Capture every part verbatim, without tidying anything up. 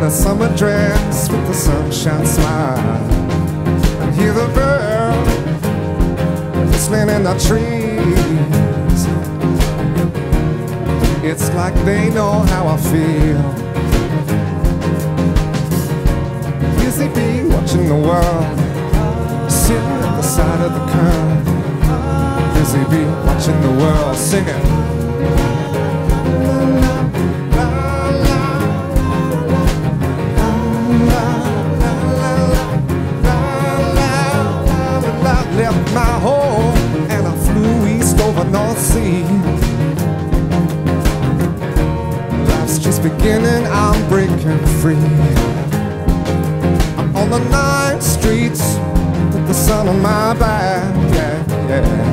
a summer dress with the sunshine smile. And hear the birds whistling in the trees. It's like they know how I feel. Busy bee watching the world, sitting at the side of the curb. Busy bee watching the world, singing. Left my home and I flew east over North Sea. Life's just beginning, I'm breaking free. I'm on the ninth streets with the sun on my back, yeah, yeah.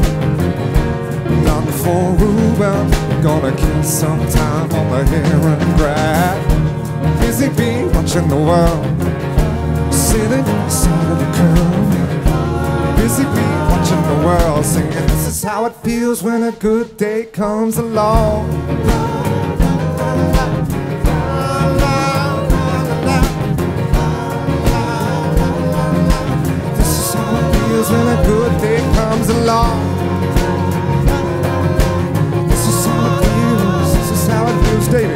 Not before Ruben, gonna kill some time on the heron grab. Busy bee watching the world, sitting on the side of the curb. Busy bee watching the world, singing, this is how it feels when a good day comes along. This is how it feels when a good day comes along. This is how it feels, this is how it feels, Davey.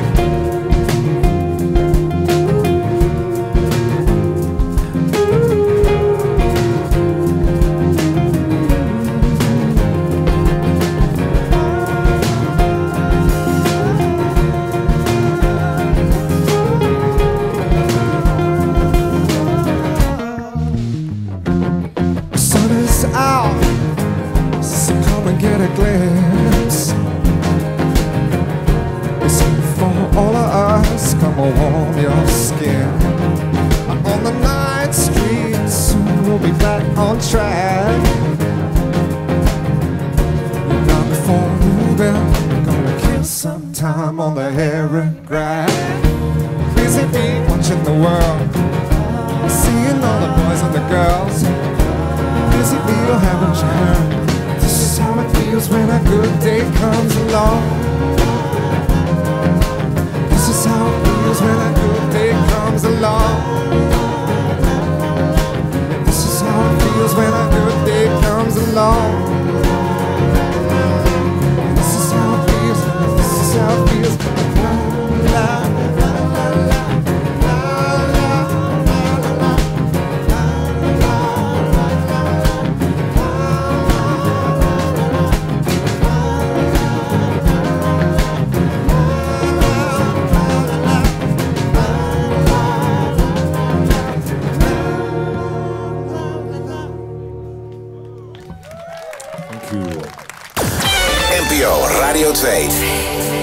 Out, so come and get a glimpse. It's for all of us, come on, warm your skin. On the ninth street, soon we'll be back on track. Not before Ruben, gonna kill some time on the heron grab. Busy bee watching the world, seeing all the boys and the girls. Busy bee, oh, haven't you heard? This is how it feels when a good day comes along. This is how it feels when a good day comes along. This is how it feels when a good day comes along. This is how it feels, this is how it feels. La, la, la, la, la. N P O Radio twee.